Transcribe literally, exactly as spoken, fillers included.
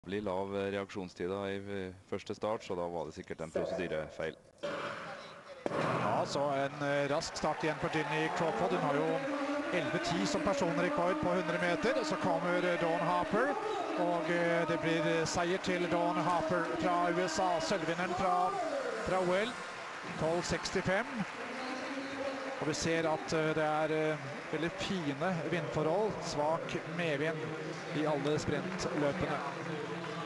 Blir lav reaksjonstida i første start, så da var det sikkert en prosedyrefeil. Ja, så en rask start igjen for Ginny Crawford. Hun har jo elleve ti som personrekord på hundre meter. Så kommer Dawn Harper, og det blir seier til Dawn Harper fra U S A. Sølvvinneren fra, fra O L, tolv sekstifem. Og vi ser at det er veldig fine vindforhold, svak medvind i alle sprintløpene.